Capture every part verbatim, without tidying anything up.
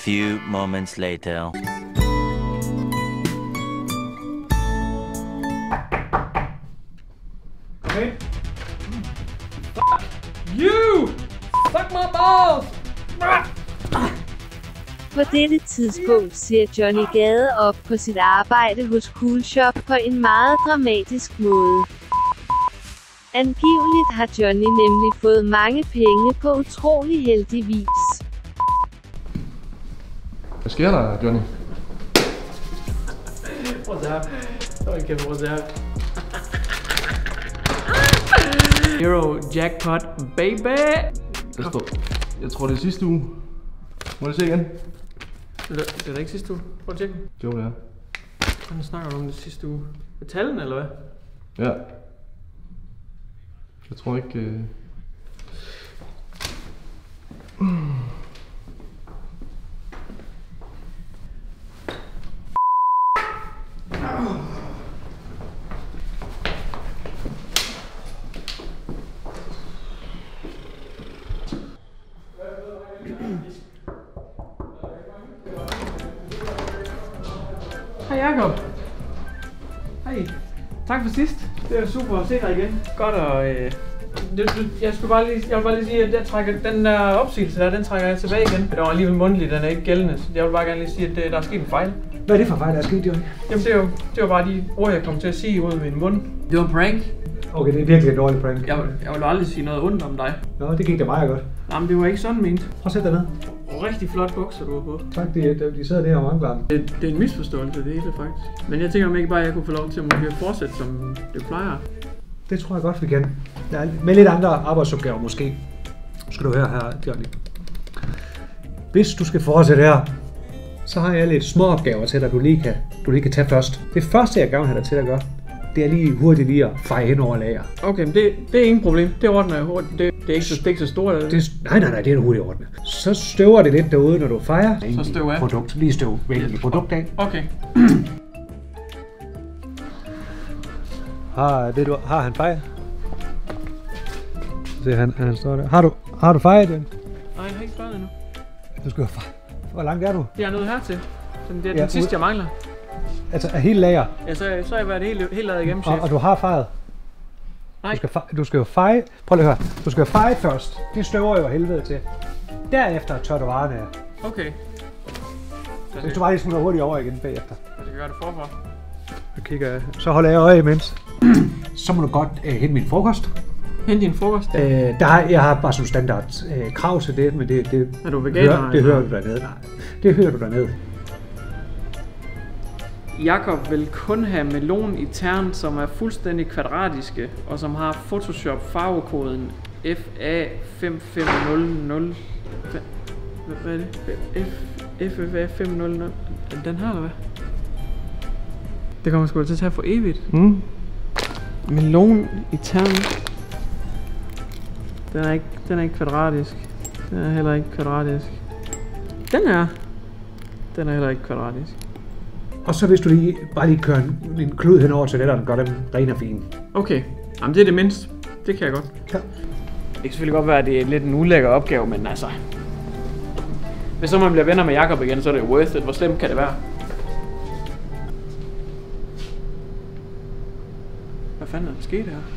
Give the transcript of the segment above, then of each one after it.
few moments later. Okay. Fuck you! Fuck my balls! På dette tidspunkt ser Johnny Gade op på sit arbejde hos Coolshop på en meget dramatisk måde. Angiveligt har Johnny nemlig fået mange penge på utrolig heldig vis. Hvad sker der, Johnny? What's up? Okay, what's up? Euro jackpot, baby! Jeg, står, jeg tror, det er sidste uge. Må jeg se igen? Det er, det er da ikke sidste uge. Prøv at tjekke. Jo, det er. Hvordan snakker du om det sidste uge? Med tallene, eller hvad? Ja. Jeg tror ikke... Øh... Hej Jacob. Hej. Tak for sidst. Det er super at se dig igen. Godt og øh, det, det, jeg skulle bare lige, jeg vil bare lige sige, at jeg trækker, den der opsigelse der, den trækker jeg tilbage igen. Det var alligevel mundtlig, den er ikke gældende, så jeg vil bare gerne lige sige, at det, der er sket en fejl. Hvad er det for fejl, der er sket, Johnny? Jamen det var, det var bare de ord, jeg kom til at sige ud af min mund. Det var en prank. Okay, det er virkelig en dårlig prank. Jeg, jeg vil aldrig sige noget ondt om dig. Nå, det gik da meget godt. Jamen det var ikke sådan ment. Prøv at sætte dig ned. Rigtig flot bukser, du har på. Tak, de, de, de sidder der om anklen. Det, det er en misforståelse, det hele faktisk. Men jeg tænker om ikke bare, at jeg kunne få lov til at måske fortsætte, som det plejer. Det tror jeg godt, vi kan. Der er med lidt andre arbejdsopgaver måske. Skal du høre her, Johnny. Hvis du skal fortsætte her, så har jeg lidt små opgaver til dig, du lige kan, du lige kan tage først. Det første, jeg gerne vil have dig til at gøre, det er lige hurtigt lige at feje hen over lager. Okay, men det, det er ingen problem. Det ordner jeg hurtigt. Det, det, er ikke så, det er ikke så stort. Det? Det, nej, nej, nej, det er hurtigt ordnet. Så støver det lidt derude, når du fejer. Så støv af. Produkt. Lige støv. Vælg yes. Produkt af. Okay. Har, det du, har han fejret? Se, han, han står der. Har du, har du fejret den? Nej, jeg har ikke fejret endnu. Du skal jo fejre. Hvor langt er du? Jeg er nået hertil. Så det er ja, den sidste, jeg mangler. Altså, er helt lager? Ja, så, så har jeg været helt, helt lavet igennem, chef. Og, og du har fejret? Nej. Du skal, feje, du skal jo feje. Prøv lige at høre. Du skal jo feje først. Det støver jo helvede til. Derefter tør du varerne af. Okay. Så hvis du bare lige smutter hurtigt over igen bagefter. Jeg skal gøre det forfor. Så kigger jeg. Så holder jeg øje imens. Så må du godt øh, hente min frokost. Hente din frokost? Øh, der har, jeg har bare sådan standard øh, krav til det, men det, det, er du veganer, hører, det hører du dernede. Nej, det hører du dernede. Jakob vil kun have melon i tern, som er fuldstændig kvadratiske, og som har Photoshop farvekoden F A fem fem nul nul. Hvad er det? F F A fem nul nul. Den her, eller hvad? Det kommer sgu til at tage for evigt. Mm. Melon i tern. Den er ikke, den er ikke kvadratisk. Den er heller ikke kvadratisk. Den er. Den er heller ikke kvadratisk. Og så hvis du lige, bare lige kører en, en klud henover til letteren, gør dem ren og fine. Okay. Jamen det er det mindste. Det kan jeg godt. Ja. Det kan selvfølgelig godt være, at det er lidt en ulækker opgave, men altså... Hvis så man bliver venner med Jakob igen, så er det worth it. Hvor slemt kan det være? Hvad fanden er der sket her?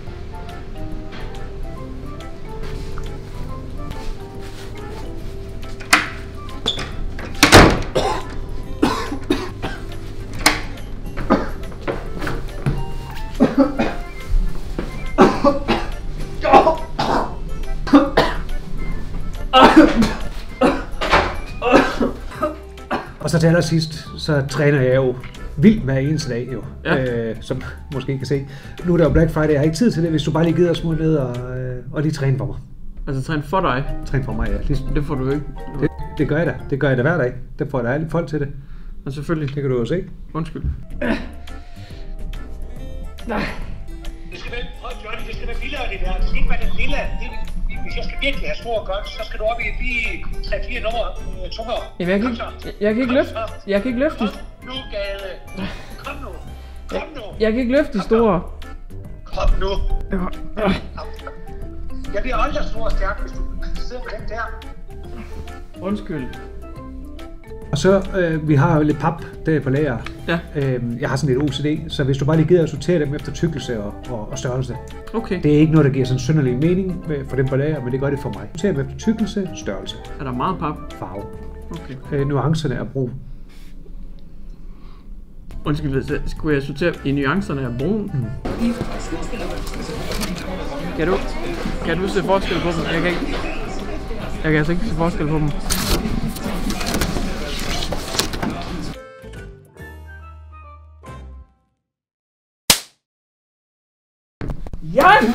Og så til allersidst, så træner jeg jo vildt hver eneste dag jo, ja. øh, som måske kan se. Nu er der jo Black Friday, jeg har ikke tid til det, hvis du bare lige gider at smutte ned og, øh, og lige træne for mig. Altså træne for dig? Træne for mig, ja. Ligesom. Det får du ikke. Det, det gør jeg da. Det gør jeg da hver dag. Det får jeg da alle folk til det. Og selvfølgelig. Det kan du jo se. Undskyld. Nej. Det skal være, prøv Johnny, det skal være vildere det der. Det skal ikke være den lille. Hvis jeg skal virkelig have stor godt, så skal du op i lige tre fire nummer øh, tungere. Jamen, jeg kan ikke, jeg, jeg kan ikke løfte. Jeg kan ikke løfte. Kom nu, Gade. Kom nu. Kom nu. Jeg, jeg kan ikke løfte de store. Kom nu. Jeg bliver aldrig stor og stærk, hvis du sidder på den der. Undskyld. Og så, øh, vi har jo lidt pap der på lager. Ja. Øh, jeg har sådan lidt O C D, så hvis du bare lige gider at sortere dem efter tykkelse og, og, og størrelse. Okay. Det er ikke noget, der giver sådan synderlig mening for dem på lager, men det gør det for mig. Sortere dem efter tykkelse, størrelse, Er der meget pap? farve. Okay. Øh, nuancerne er brun. Undskyld, skulle jeg sortere i nuancerne af brun? Mm. Kan du, kan du se forskel på dem? Jeg kan ikke. Jeg kan altså ikke se forskel på dem. Jan!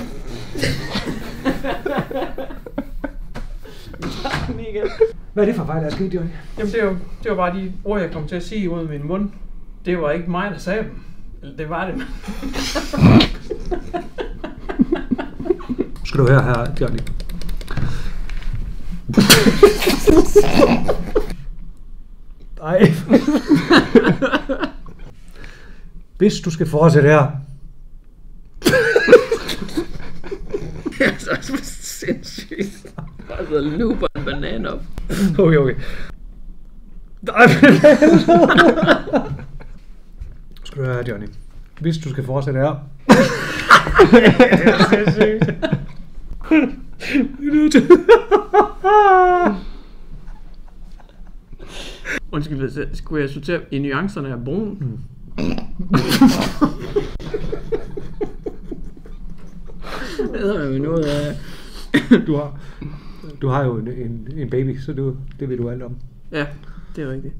Hvad er det for fejl, der er sket, Johnny? Jamen det var, det var bare de ord, jeg kom til at sige ud af min mund. Det var ikke mig, der sagde dem. Eller det var det. Skal du høre her, Johnny? Nej. Hvis du skal fortsætte her. Det er så sindssygt. Bare så looper en banan op. Okay, okay. Nej, skal du høre her, Johnny? Hvis du skal fortsætte her. Det er sindssygt. Undskyld, skulle jeg sortere i nuancerne af brun? Mm. Det er jo noget af... Du har, du har jo en, en, en baby, så du, det ved du alt om. Ja, det er rigtigt.